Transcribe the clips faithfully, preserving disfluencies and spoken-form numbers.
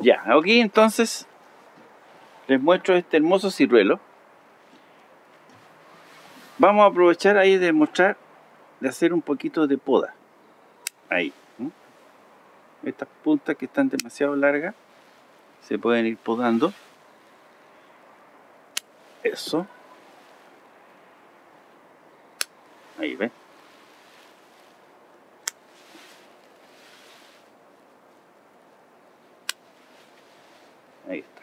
Ya, aquí entonces les muestro este hermoso ciruelo. Vamos a aprovechar ahí de mostrar, de hacer un poquito de poda. Ahí. ¿no? Estas puntas que están demasiado largas se pueden ir podando. Eso. Ahí ven. Ahí está.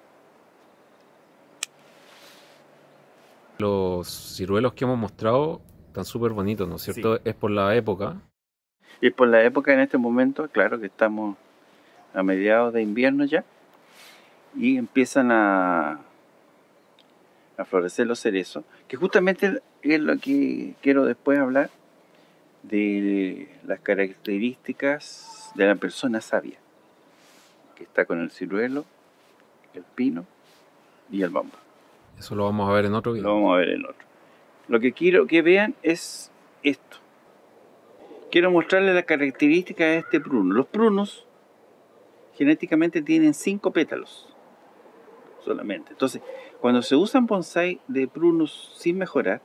Los ciruelos que hemos mostrado están súper bonitos, ¿no es cierto? Sí. Es por la época. Y por la época en este momento, claro que estamos a mediados de invierno ya. Y empiezan a, a florecer los cerezos. Que justamente es lo que quiero después hablar de las características de la persona sabia. Que está con el ciruelo, el pino y el bambú. Eso lo vamos a ver en otro video. Lo vamos a ver en otro. Lo que quiero que vean es esto. Quiero mostrarles las características de este pruno. Los prunos genéticamente tienen cinco pétalos solamente. Entonces, cuando se usan bonsai de prunos sin mejorar,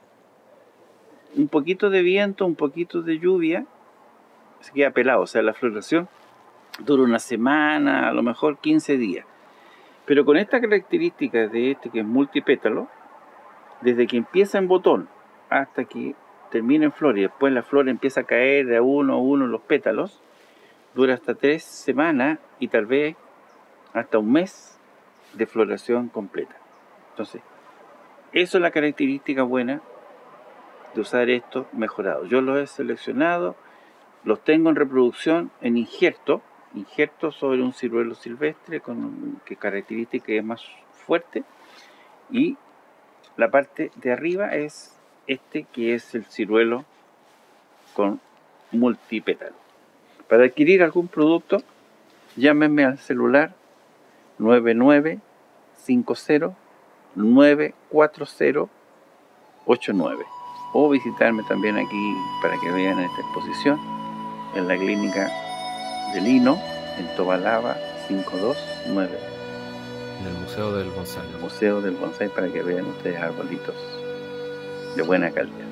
un poquito de viento, un poquito de lluvia, se queda pelado. O sea, la floración dura una semana, a lo mejor quince días. Pero con esta característica de este que es multipétalo, desde que empieza en botón hasta que termina en flor y después la flor empieza a caer de a uno a uno los pétalos, dura hasta tres semanas y tal vez hasta un mes de floración completa. Entonces, eso es la característica buena de usar esto mejorado. Yo los he seleccionado, los tengo en reproducción en injerto, injerto sobre un ciruelo silvestre con que característica es más fuerte, y la parte de arriba es este que es el ciruelo con multipétalo. Para adquirir algún producto, llámenme al celular nueve nueve cinco cero nueve cuatro cero ocho nueve o visitarme también aquí para que vean esta exposición en la clínica de Lino en Tobalaba cinco dos nueve, en el Museo del Bonsai. El Museo del Bonsai, para que vean ustedes arbolitos de buena calidad.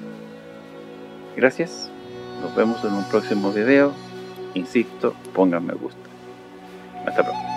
Gracias, nos vemos en un próximo video. Insisto, pongan me gusta. Hasta pronto.